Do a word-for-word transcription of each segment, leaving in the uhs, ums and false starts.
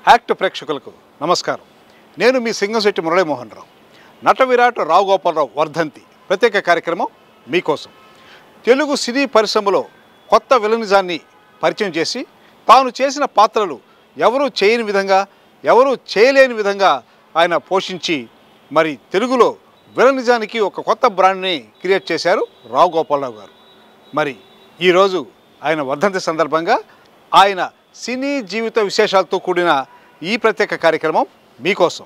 Act ప్రేక్షకులకు నమస్కారం. నేను మీ సింగంశెట్టి మురళీమోహన్ రావు. నట విరాట్ రావు గోపాలరావు వర్ధంతి ప్రత్యేక కార్యక్రమం మీకోసం. తెలుగు సినీ పరిశ్రమలో కొత్త విలనిజాన్ని పరిచయం చేసి తాను చేసిన పాత్రలు ఎవరూ చేయని విధంగా, ఎవరూ చేయలేని విధంగా ఆయన పోషించి మరి తెలుగులో విలనిజానికి ఒక కొత్త బ్రాండ్ని క్రియేట్ చేశారు రావు గోపాలరావు గారు. మరి ఈరోజు ఆయన వర్ధంతి సందర్భంగా ఆయన సినీ జీవిత విశేషాలతో కూడిన ఈ ప్రత్యేక కార్యక్రమం మీకోసం.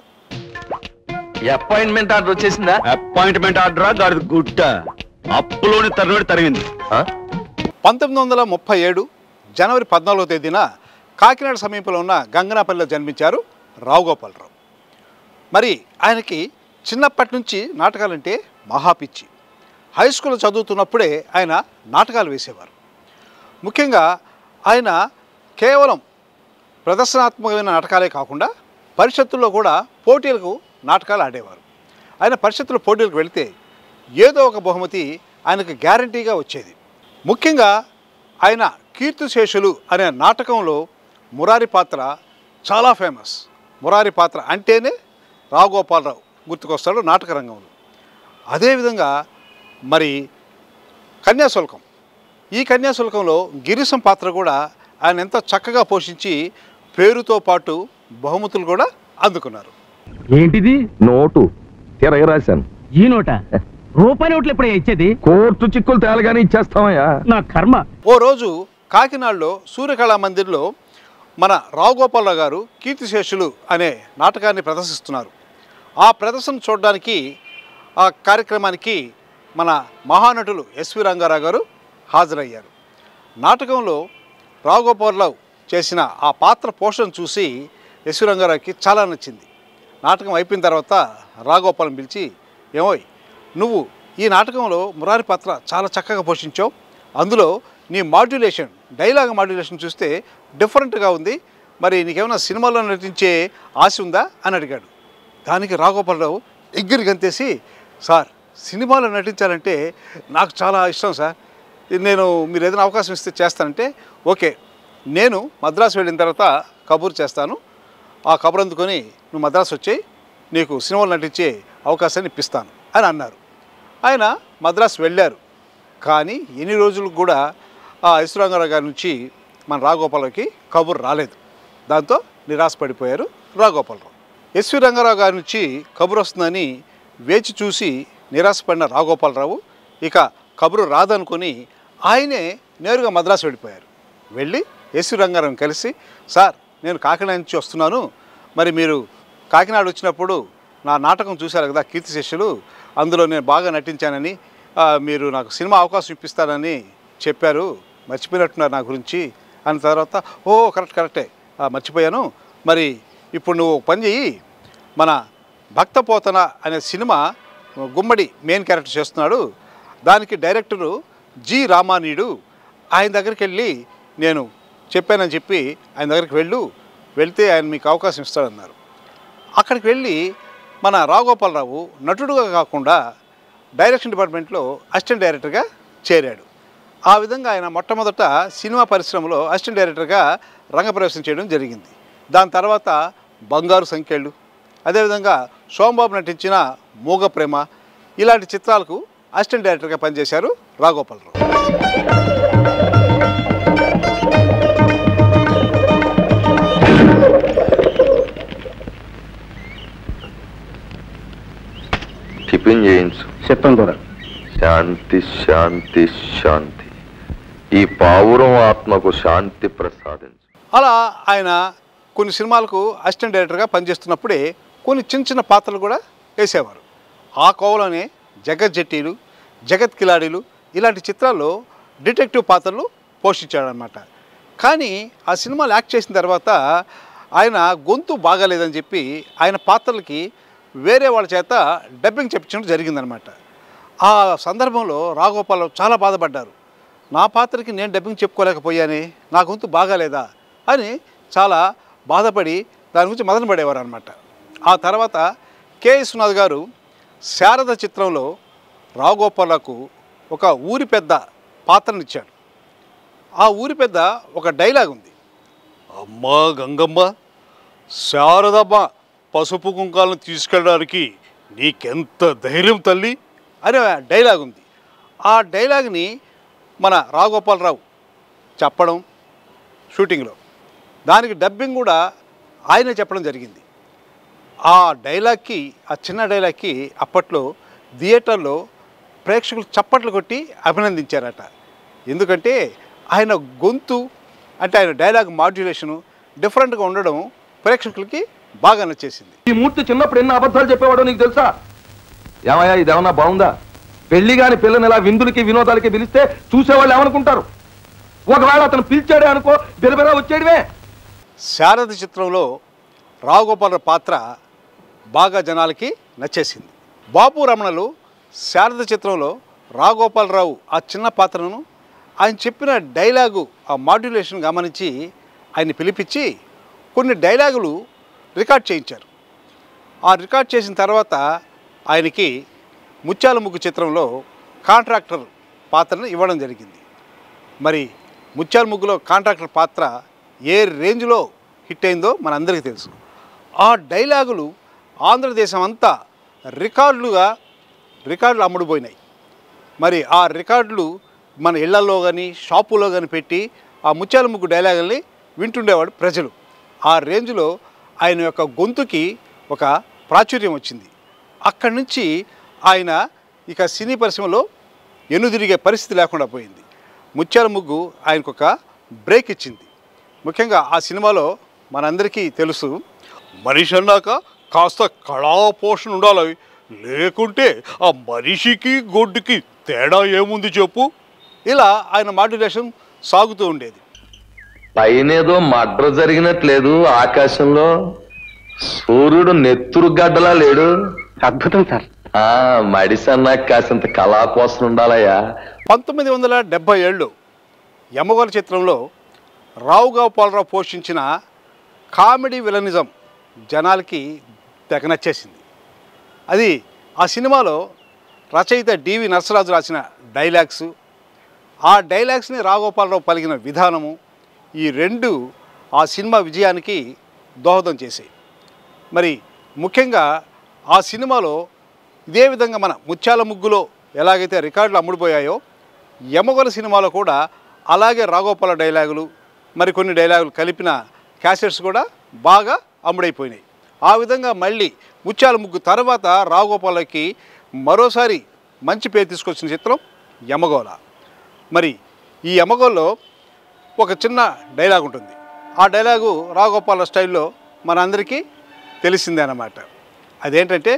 అపాయింట్మెంట్ ఆర్డర్ వచ్చేసిందా? అపాయింట్మెంట్ ఆర్డరా గాడి గుట్ట అప్పులోని తరుణుడి తరిగింది. పంతొమ్మిది వందల ముప్పై ఏడు జనవరి పద్నాలుగో తేదీన కాకినాడ సమీపంలో ఉన్న గంగనాపల్లిలో జన్మించారు రావు గోపాలరావు. మరి ఆయనకి చిన్నప్పటి నుంచి నాటకాలంటే మహాపిచ్చి. హై స్కూల్లో చదువుతున్నప్పుడే ఆయన నాటకాలు వేసేవారు. ముఖ్యంగా ఆయన కేవలం ప్రదర్శనాత్మకమైన నాటకాలే కాకుండా పరిషత్తుల్లో కూడా పోటీలకు నాటకాలు ఆడేవారు. ఆయన పరిషత్తుల పోటీలకు వెళితే ఏదో ఒక బహుమతి ఆయనకు గ్యారంటీగా వచ్చేది. ముఖ్యంగా ఆయన కీర్తిశేషులు అనే నాటకంలో మురారి పాత్ర చాలా ఫేమస్. మురారి పాత్ర అంటేనే రావు గోపాలరావు గుర్తుకొస్తాడు నాటక రంగంలో. అదేవిధంగా మరి కన్యాశుల్కం, ఈ కన్యాశుల్కంలో గిరీశం పాత్ర కూడా ఆయన ఎంతో చక్కగా పోషించి పేరుతో పాటు బహుమతులు కూడా అందుకున్నారు. ఏంటిది? నోటు తిరగరాశాను. ఈ నోట రూపాయి నోట్లు ఎప్పుడే ఇచ్చేది? కోర్టు చిక్కులు తేలగానే ఇచ్చేస్తామయ్యా. నా కర్మ. ఓ రోజు కాకినాడలో సూర్యకళా మందిర్లో మన రావు గోపాలరావు గారు కీర్తిశేషులు అనే నాటకాన్ని ప్రదర్శిస్తున్నారు. ఆ ప్రదర్శన చూడడానికి ఆ కార్యక్రమానికి మన మహానటులు ఎస్వి రంగారావు గారు హాజరయ్యారు. నాటకంలో రావు గోపాలరావు చేసిన ఆ పాత్ర పోషణ చూసి ఎస్వి రంగారావుకి చాలా నచ్చింది. నాటకం అయిపోయిన తర్వాత రావుగోపాలం పిలిచి, ఏమోయ్ నువ్వు ఈ నాటకంలో మురారి పాత్ర చాలా చక్కగా పోషించావు, అందులో నీ మాడ్యులేషన్, డైలాగ్ మాడ్యులేషన్ చూస్తే డిఫరెంట్గా ఉంది, మరి నీకేమైనా సినిమాలో నటించే ఆశ ఉందా అని అడిగాడు. దానికి రావుగోపాలరావు ఎగ్గిరి గంతేసి, సార్ సినిమాలో నటించాలంటే నాకు చాలా ఇష్టం సార్, నేను మీరు ఏదైనా అవకాశం ఇస్తే చేస్తానంటే, ఓకే నేను మద్రాసు వెళ్ళిన తర్వాత కబూర్ చేస్తాను, ఆ కబురు అందుకొని నువ్వు మద్రాసు వచ్చి నీకు సినిమాలు నటించే అవకాశాన్ని ఇప్పిస్తాను అని అన్నారు. ఆయన మద్రాసు వెళ్ళారు. కానీ ఎన్ని రోజులకు కూడా ఆ ఎస్ రంగారావు గారి నుంచి మన రావుగోపాలరావుకి కబురు రాలేదు. దాంతో నిరాశపడిపోయారు రావుగోపాలరావు. ఎస్వి రంగారావు గారి నుంచి కబురు వస్తుందని వేచి చూసి నిరాశపడిన రావుగోపాలరావు ఇక కబురు రాదనుకొని ఆయనే నేరుగా మద్రాసు వెళ్ళిపోయారు. వెళ్ళి ఎస్వి రంగారావుని కలిసి, సార్ నేను కాకినాడ నుంచి వస్తున్నాను, మరి మీరు కాకినాడ వచ్చినప్పుడు నా నాటకం చూశారు కదా కీర్తిశేషులు, అందులో నేను బాగా నటించానని, మీరు నాకు సినిమా అవకాశం ఇప్పిస్తానని చెప్పారు, మర్చిపోయినట్టున్నారు నా గురించి అన్న తర్వాత, ఓ కరెక్ట్ కరెక్టే మర్చిపోయాను, మరి ఇప్పుడు నువ్వు పని చెయ్యి, మన భక్తపోతన అనే సినిమా గుమ్మడి మెయిన్ క్యారెక్టర్ చేస్తున్నాడు, దానికి డైరెక్టరు జి రామానీయుడు, ఆయన దగ్గరికి వెళ్ళి నేను చెప్పానని చెప్పి ఆయన దగ్గరికి వెళ్ళు, వెళ్తే ఆయన మీకు అవకాశం ఇస్తాడన్నారు. అక్కడికి వెళ్ళి మన రావుగోపాలరావు నటుడుగా కాకుండా డైరెక్షన్ డిపార్ట్మెంట్లో అసిస్టెంట్ డైరెక్టర్గా చేరాడు. ఆ విధంగా ఆయన మొట్టమొదట సినిమా పరిశ్రమలో అసిస్టెంట్ డైరెక్టర్గా రంగప్రవేశం చేయడం జరిగింది. దాని తర్వాత బంగారు సంఖ్యలు, అదేవిధంగా సోమబాబు నటించిన మూగ ప్రేమ, ఇలాంటి చిత్రాలకు అసిస్టెంట్ డైరెక్టర్గా పనిచేశారు రావుగోపాలరావు. టిఫిన్ చేయించు. చెప్తాను కూడా. శాంతి శాంతి శాంతి. ఈ పావురం ఆత్మకు శాంతి ప్రసాదించు. అలా ఆయన కొన్ని సినిమాలకు అసిస్టెంట్ డైరెక్టర్గా పనిచేస్తున్నప్పుడే కొన్ని చిన్న చిన్న పాత్రలు కూడా వేసేవారు. ఆ కోవలోనే జగజ్జెట్టీలు, జగత్ కిలాడీలు ఇలాంటి చిత్రాల్లో డిటెక్టివ్ పాత్రలు పోషించాడనమాట. కానీ ఆ సినిమాలు యాక్ట్ చేసిన తర్వాత ఆయన గొంతు బాగాలేదని చెప్పి ఆయన పాత్రలకి వేరే వాళ్ళ చేత డబ్బింగ్ చెప్పించడం జరిగిందనమాట. ఆ సందర్భంలో రావుగోపాలరావు చాలా బాధపడ్డారు. నా పాత్రకి నేను డబ్బింగ్ చెప్పుకోలేకపోయానే, నా గొంతు బాగాలేదా అని చాలా బాధపడి దాని గురించి మదన పడేవారు అనమాట. ఆ తర్వాత కె విశ్వనాథ్ గారు శారద చిత్రంలో రావుగోపాలరావుకు ఒక ఊరి పెద్ద పాత్రనిచ్చాడు. ఆ ఊరి పెద్ద ఒక డైలాగ్ ఉంది, అమ్మా గంగమ్మ శారదమ్మ పసుపు కుంకాలను తీసుకెళ్ళడానికి నీకెంత ధైర్యం తల్లి అనే డైలాగ్ ఉంది. ఆ డైలాగ్ని మన రాఘగోపాలరావు చెప్పడం షూటింగ్లో, దానికి డబ్బింగ్ కూడా ఆయనే చెప్పడం జరిగింది. ఆ డైలాగ్కి, ఆ చిన్న డైలాగ్కి అప్పట్లో థియేటర్లో ప్రేక్షకులు చప్పట్లు కొట్టి అభినందించారట. ఎందుకంటే ఆయన గొంతు అంటే ఆయన డైలాగ్ మాడ్యులేషను డిఫరెంట్గా ఉండడం ప్రేక్షకులకి బాగా నచ్చేసింది. ఈ మూర్తి చిన్నప్పుడు ఎన్ని అబద్ధాలు చెప్పేవాడో నీకు తెలుసా? ఏమయ్యా ఇదేమన్నా బాగుందా? పెళ్లి కాని పిల్లని ఇలా విందులకి వినోదాలకి పిలిస్తే చూసేవాళ్ళు ఏమనుకుంటారు? ఒకవేళ అతను పిలిచాడే అనుకో, బిరబిరా వచ్చేయడమే. శారద చిత్రంలో రాఘగోపాలరావు పాత్ర బాగా జనాలకి నచ్చేసింది. బాపు రమణలు శారద చిత్రంలో రాఘగోపాలరావు ఆ చిన్న పాత్రను ఆయన చెప్పిన డైలాగు ఆ మాడ్యులేషన్ గమనించి ఆయన్ని పిలిపించి కొన్ని డైలాగులు రికార్డ్ చేయించారు. ఆ రికార్డ్ చేసిన తర్వాత ఆయనకి ముత్యాల ముగ్గు చిత్రంలో కాంట్రాక్టర్ పాత్రను ఇవ్వడం జరిగింది. మరి ముత్యాల ముగ్గులో కాంట్రాక్టర్ పాత్ర ఏ రేంజ్లో హిట్ అయిందో మనందరికీ తెలుసు. ఆ డైలాగులు ఆంధ్రదేశం అంతా రికార్డులుగా రికార్డులు అమ్ముడుపోయినాయి. మరి ఆ రికార్డులు మన ఇళ్లలో కానీ షాపులో కానీ పెట్టి ఆ ముత్యాల ముగ్గు డైలాగుల్ని వింటుండేవాడు ప్రజలు. ఆ రేంజ్లో ఆయన యొక్క గొంతుకి ఒక ప్రాచుర్యం వచ్చింది. అక్కడి నుంచి ఆయన ఇక సినీ పరిశ్రమలో ఎన్నుదిరిగే పరిస్థితి లేకుండా పోయింది. ముత్యాల ముగ్గు ఆయనకు ఒక బ్రేక్ ఇచ్చింది. ముఖ్యంగా ఆ సినిమాలో మనందరికీ తెలుసు, మనిషి అన్నాక కాస్త కళాపోషణ ఉండాలి, లేకుంటే ఆ మనిషికి గొడ్డుకి తేడా ఏముంది చెప్పు. ఇలా ఆయన మాడ్యులేషన్ సాగుతూ ఉండేది. పైనేదో మడ్ర జరిగినట్లేదు, ఆకాశంలో సూర్యుడు నెత్తురు గడ్డలా లేడు. అద్భుతం సార్. ఆ మడిసన్నా కాసింత కళాపోషణ ఉండాలయ్యా. పంతొమ్మిది వందల డెబ్భై ఏళ్ళు యమగోళ చిత్రంలో రావుగోపాలరావు పోషించిన కామెడీ విలనిజం జనాలకి తెగ నచ్చేసింది. అది ఆ సినిమాలో రచయిత డివి నరసరాజు రాసిన డైలాగ్స్, ఆ డైలాగ్స్ని రావుగోపాలరావు పలికిన విధానము, ఈ రెండు ఆ సినిమా విజయానికి దోహదం చేశాయి. మరి ముఖ్యంగా ఆ సినిమాలో ఇదే విధంగా మన ముత్యాల ముగ్గులో ఎలాగైతే రికార్డులు అమ్ముడుపోయాయో, యమగోళ సినిమాలో కూడా అలాగే రాఘగోపాల డైలాగులు మరికొన్ని డైలాగులు కలిపిన క్యాసెట్స్ కూడా బాగా అమ్ముడైపోయినాయి. ఆ విధంగా మళ్ళీ ముత్యాల ముగ్గు తర్వాత రాఘగోపాలకి మరోసారి మంచి పేరు తీసుకొచ్చిన చిత్రం యమగోళ. మరి ఈ యమగోళలో ఒక చిన్న డైలాగ్ ఉంటుంది. ఆ డైలాగు రాఘగోపాల స్టైల్లో మనందరికీ తెలిసిందే అన్నమాట. అదేంటంటే,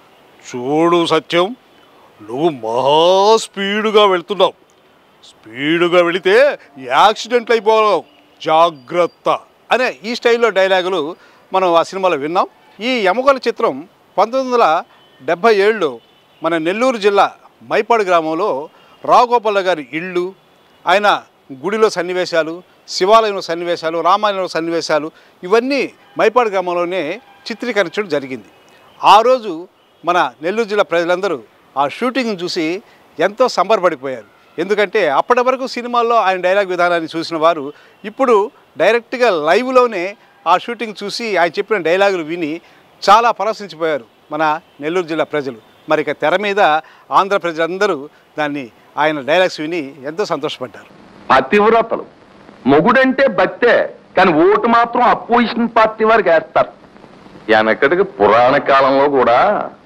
చూడు సత్యం, నువ్వు మహా స్పీడుగా వెళ్తున్నావు, స్పీడుగా వెళితే యాక్సిడెంట్లు అయిపోవాలి, జాగ్రత్త అనే ఈ స్టైల్లో డైలాగులు మనం ఆ సినిమాలో విన్నాం. ఈ యమగోళ చిత్రం పంతొమ్మిది వందల డెబ్భై ఏడులో మన నెల్లూరు జిల్లా మైపాడు గ్రామంలో రాఘగోపాల గారి ఇళ్ళు, ఆయన గుడిలో సన్నివేశాలు, శివాలయంలో సన్నివేశాలు, రామాలయంలో సన్నివేశాలు ఇవన్నీ మైపాడు గ్రామంలోనే చిత్రీకరించడం జరిగింది. ఆ రోజు మన నెల్లూరు జిల్లా ప్రజలందరూ ఆ షూటింగ్ని చూసి ఎంతో సంబరపడిపోయారు. ఎందుకంటే అప్పటి వరకు సినిమాల్లో ఆయన డైలాగ్ విధానాన్ని చూసిన వారు ఇప్పుడు డైరెక్ట్గా లైవ్లోనే ఆ షూటింగ్ చూసి ఆయన చెప్పిన డైలాగులు విని చాలా పరవశించిపోయారు మన నెల్లూరు జిల్లా ప్రజలు. మరి ఇక తెర మీద ఆంధ్ర ప్రజలందరూ దాన్ని ఆయన డైలాగ్స్ విని ఎంతో సంతోషపడ్డారు. పతివ్రతలు మొగుడంటే భక్తే, కానీ ఓటు మాత్రం అపోజిషన్ పార్టీ వారికి వేస్తారు. వెనకటికి పురాణ కాలంలో కూడా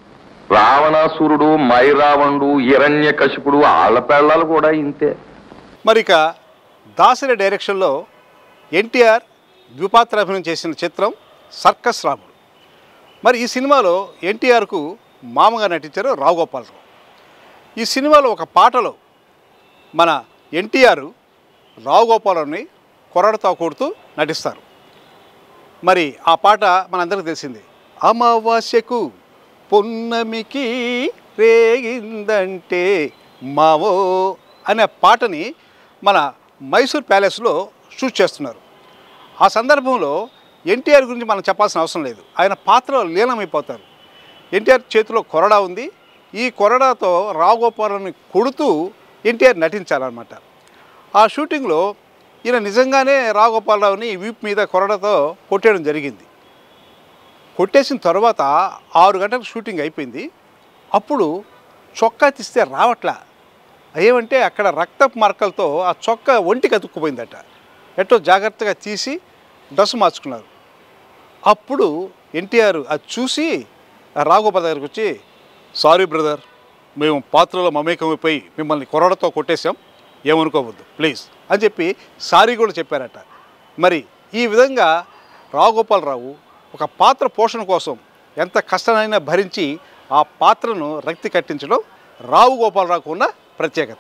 రావణాసురుడు, మైరావణుడు, హిరణ్యకశిపుడు ఆళ్ల పెళ్ళాలు కూడా ఇంతే. మరి ఇక దాసరి డైరెక్షన్లో ఎన్టీఆర్ ద్విపాత్ర అభినయం చేసిన చిత్రం సర్కస్ రాముడు. మరి ఈ సినిమాలో ఎన్టీఆర్కు మామగా నటించారు రావుగోపాలరావు. ఈ సినిమాలో ఒక పాటలో మన ఎన్టీఆర్ రావుగోపాలరావుని కొరడతో కొడుతూ నటిస్తారు. మరి ఆ పాట మనందరికీ తెలిసింది. అమావాస్యకు పున్నమికి రేగిందంటే మావో అనే పాటని మన మైసూర్ ప్యాలెస్లో షూట్ చేస్తున్నారు. ఆ సందర్భంలో ఎన్టీఆర్ గురించి మనం చెప్పాల్సిన అవసరం లేదు, ఆయన పాత్రలో లీనమైపోతారు. ఎన్టీఆర్ చేతిలో కొరడా ఉంది, ఈ కొరడాతో రావుగోపాలని కొడుతూ ఎన్టీఆర్ నటించాలన్నమాట. ఆ షూటింగ్లో ఈయన నిజంగానే రావుగోపాలరావుని వీపు మీద కొరడాతో కొట్టేయడం జరిగింది. కొట్టేసిన తర్వాత ఆరు గంటలకు షూటింగ్ అయిపోయింది. అప్పుడు చొక్కా తీస్తే రావట్లా. ఏమంటే అక్కడ రక్తపు మరకలతో ఆ చొక్కా ఒంటికి అతుక్కుపోయిందట. ఎట్టో జాగ్రత్తగా తీసి డ్రెస్ మార్చుకున్నారు. అప్పుడు ఎన్టీఆర్ అది చూసి రాఘోపాల్ దగ్గరికి వచ్చి, సారీ బ్రదర్, మేము పాత్రలో మమేకమైపోయి మిమ్మల్ని కొరడతో కొట్టేశాం, ఏమనుకోవద్దు ప్లీజ్ అని చెప్పి సారీ కూడా చెప్పారట. మరి ఈ విధంగా రాఘోపాలరావు ఒక పాత్ర పోషణ కోసం ఎంత కష్టమైనా భరించి ఆ పాత్రను రక్తి కట్టించడం రావు గోపాలరావుకు ఉన్న ప్రత్యేకత.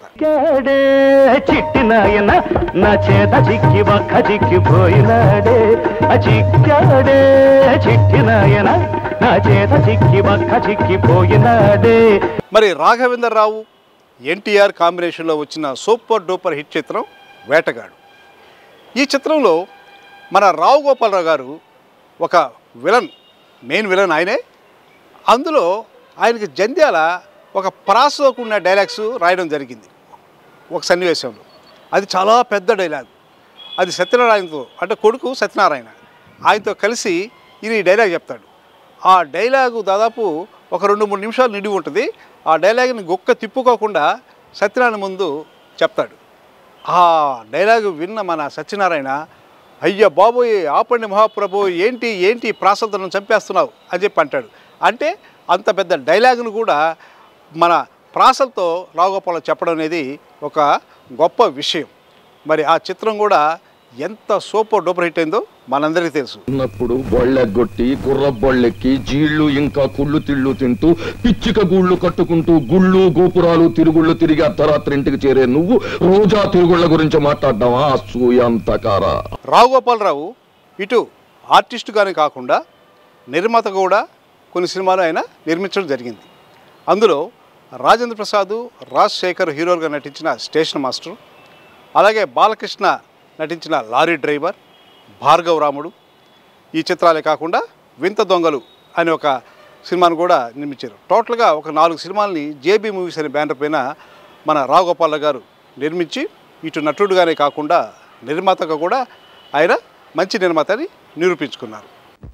చిట్టి నాయన నా చేత చిక్కి బక్క చిక్కిపోయినాడే, చిక్కాడే చిట్టి నాయన నా చేత చిక్కి బక్క చిక్కిపోయినాడే. మరి రాఘవేంద్రరావు ఎన్టీఆర్ కాంబినేషన్లో వచ్చిన సూపర్ డూపర్ హిట్ చిత్రం వేటగాడు. ఈ చిత్రంలో మన రావు గోపాలరావు గారు ఒక విలన్, మెయిన్ విలన్ ఆయనే. అందులో ఆయనకి జంధ్యాల ఒక ప్రాసతో కూడిన డైలాగ్స్ రాయడం జరిగింది ఒక సన్నివేశంలో. అది చాలా పెద్ద డైలాగ్. అది సత్యనారాయణతో, అంటే కొడుకు సత్యనారాయణ, ఆయనతో కలిసి ఈయన ఈ డైలాగ్ చెప్తాడు. ఆ డైలాగు దాదాపు ఒక రెండు మూడు నిమిషాలు నిండి ఉంటుంది. ఆ డైలాగ్ని గొక్క తిప్పుకోకుండా సత్యనారాయణ ముందు చెప్తాడు. ఆ డైలాగు విన్న మన సత్యనారాయణ, అయ్య బాబోయ్ ఆపండి మహాప్రభు, ఏంటి ఏంటి ప్రాసలను చంపేస్తున్నావు అని చెప్పి అంటాడు. అంటే అంత పెద్ద డైలాగును కూడా మన ప్రాసలతో రాఘోపాల్ చెప్పడం అనేది ఒక గొప్ప విషయం. మరి ఆ చిత్రం కూడా ఎంత సూపర్ డూపర్ హిట్ అయిందో మనందరికీ తెలుసు. ఉన్నప్పుడు బొళ్ళెగ్గొట్టి కుర్ర బొళ్ళెక్కి జీళ్ళు ఇంకా కుళ్ళు తిళ్ళు తింటూ పిచ్చిక గూళ్ళు కట్టుకుంటూ గుళ్ళు గోపురాలు తిరుగుళ్ళు తిరిగి అర్ధరాత్రి ఇంటికి చేరే నువ్వు రోజా తిరుగుళ్ళ గురించి మాట్లాడ్డావా? అసూయంతకారా. రాఘోపాలరావు ఇటు ఆర్టిస్టుగానే కాకుండా నిర్మాత కూడా కొన్ని సినిమాలు ఆయన నిర్మించడం జరిగింది. అందులో రాజేంద్ర ప్రసాద్, రాజశేఖర్ హీరోలుగా నటించిన స్టేషన్ మాస్టర్, అలాగే బాలకృష్ణ నటించిన లారీ డ్రైవర్, భార్గవ రాముడు, ఈ చిత్రాలే కాకుండా వింత దొంగలు అనే ఒక సినిమాను కూడా నిర్మించారు. టోటల్గా ఒక నాలుగు సినిమాలని జేబీ మూవీస్ అనే బ్యానర్ పైన మన రాఘోపాల్ గారు నిర్మించి ఇటు నటుడుగానే కాకుండా నిర్మాతగా కూడా ఆయన మంచి నిర్మాత అని నిరూపించుకున్నారు.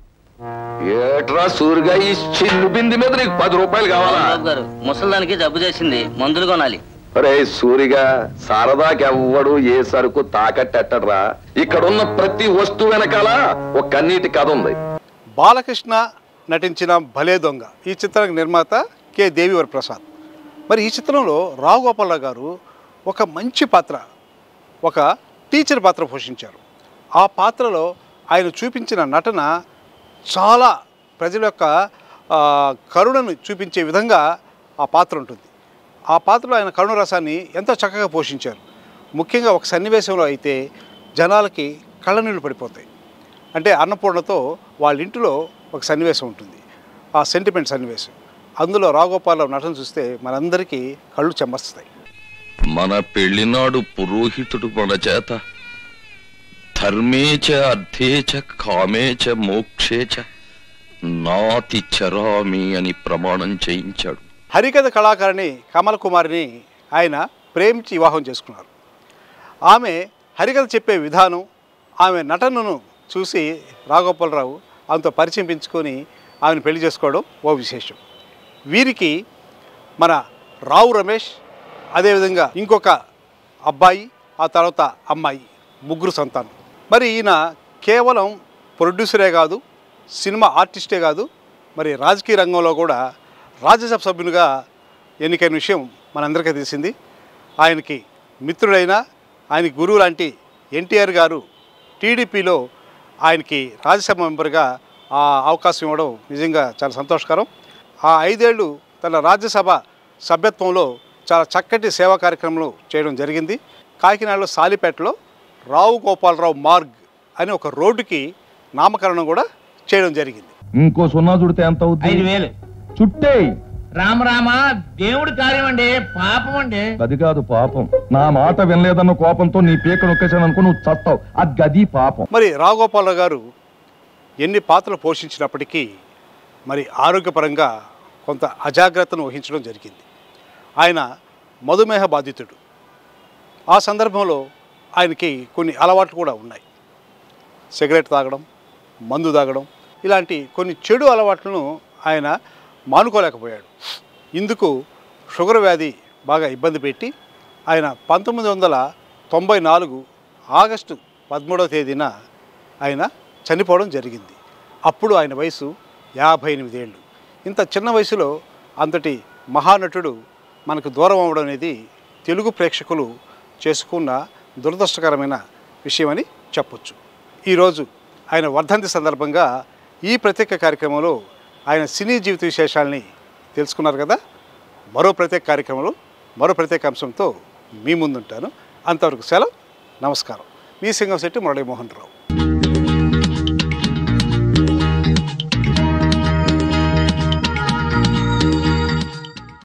ఏట్రా సూరిగా ఈ చిన్ను బింది మీద నీకు పది రూపాయలు కావాలా? ముసలానికి జబ్బు చేసింది, మందులు కొనాలి. అరే సూరిగా, సరదాకెవ్వడు ఏ సరుకు తాకట్టెట్టడ్రా. ఇక్కడున్న ప్రతి వస్తువు వెనకాల ఒక కన్నీటి కథ ఉంది. బాలకృష్ణ నటించిన భలే దొంగ ఈ చిత్రానికి నిర్మాత కె దేవివర ప్రసాద్. మరి ఈ చిత్రంలో రాఘోపాలరావు గారు ఒక మంచి పాత్ర, ఒక టీచర్ పాత్ర పోషించారు. ఆ పాత్రలో ఆయన చూపించిన నటన చాలా ప్రజల యొక్క కరుణను చూపించే విధంగా ఆ పాత్ర ఉంటుంది. ఆ పాత్రలో ఆయన కరుణ రసాన్ని ఎంతో చక్కగా పోషించారు. ముఖ్యంగా ఒక సన్నివేశంలో అయితే జనాలకి కళ్ళనీళ్ళు పడిపోతాయి. అంటే అన్నపూర్ణతో వాళ్ళ ఇంటిలో ఒక సన్నివేశం ఉంటుంది, ఆ సెంటిమెంట్ సన్నివేశం. అందులో రాఘోపాలరావు నటన చూస్తే మనందరికీ కళ్ళు చెమ్మస్తాయి. మన పెళ్లినాడు పురోహితుడు మన చేత ధర్మేచ అర్థేచ కామేచ మోక్షేచ నాతి చరామి అని ప్రమాణం చేయించాడు. హరికథ కళాకారిణి కమల్ కుమారిని ఆయన ప్రేమించి వివాహం చేసుకున్నారు. ఆమె హరికథ చెప్పే విధానం, ఆమె నటనను చూసి రాఘోపాలరావు ఆమెతో పరిచయం పెంచుకొని ఆమెను పెళ్లి చేసుకోవడం ఓ విశేషం. వీరికి మన రావు రమేష్, అదేవిధంగా ఇంకొక అబ్బాయి, ఆ తర్వాత అమ్మాయి, ముగ్గురు సంతానం. మరి ఈయన కేవలం ప్రొడ్యూసరే కాదు, సినిమా ఆర్టిస్టే కాదు, మరి రాజకీయ రంగంలో కూడా రాజ్యసభ సభ్యునిగా ఎన్నికైన విషయం మనందరికీ తెలిసింది. ఆయనకి మిత్రుడైన, ఆయనకి గురువు లాంటి ఎన్టీఆర్ గారు టీడీపీలో ఆయనకి రాజ్యసభ మెంబర్గా ఆ అవకాశం ఇవ్వడం నిజంగా చాలా సంతోషకరం. ఆ ఐదేళ్లు తన రాజ్యసభ సభ్యత్వంలో చాలా చక్కటి సేవా కార్యక్రమాలు చేయడం జరిగింది. కాకినాడలో సాలిపేటలో రావు గోపాలరావు మార్గ్ అని ఒక రోడ్డుకి నామకరణం కూడా చేయడం జరిగింది. ఇంకో సున్నా చుడితే ఎంత అవుతుంది? ఐదు వేలు చుట్టే. రామ రామ, దేవుడి కార్యం అండి, పాపం అండి. అది కాదు పాపం, నా మాట వినలేదన్న కోపంతో నీ పీక నొక్కేసాను అనుకో, నువ్వు చస్తావు. అది గది పాపం. మరి రాఘోపాలరావు గారు ఎన్ని పాత్రలు పోషించినప్పటికీ మరి ఆరోగ్యపరంగా కొంత అజాగ్రత్తను వహించడం జరిగింది. ఆయన మధుమేహ బాధితుడు. ఆ సందర్భంలో ఆయనకి కొన్ని అలవాట్లు కూడా ఉన్నాయి. సిగరెట్ తాగడం, మందు తాగడం, ఇలాంటి కొన్ని చెడు అలవాట్లను ఆయన మానుకోలేకపోయాడు. ఇందుకు షుగర్ వ్యాధి బాగా ఇబ్బంది పెట్టి ఆయన పంతొమ్మిది వందల తొంభై నాలుగు ఆగస్టు పదమూడవ తేదీన ఆయన చనిపోవడం జరిగింది. అప్పుడు ఆయన వయసు యాభై ఎనిమిది ఏళ్ళు. ఇంత చిన్న వయసులో అంతటి మహానటుడు మనకు దూరం అవ్వడం అనేది తెలుగు ప్రేక్షకులు చేసుకున్న దురదృష్టకరమైన విషయమని చెప్పొచ్చు. ఈరోజు ఆయన వర్ధంతి సందర్భంగా ఈ ప్రత్యేక కార్యక్రమంలో ఆయన సినీ జీవిత విశేషాలని తెలుసుకున్నారు కదా. మరో ప్రత్యేక కార్యక్రమంలో మరో ప్రత్యేక అంశంతో మీ ముందుంటాను. అంతవరకు సెలవు. నమస్కారం. మీ సింగంశెట్టి మురళీమోహన్ రావు.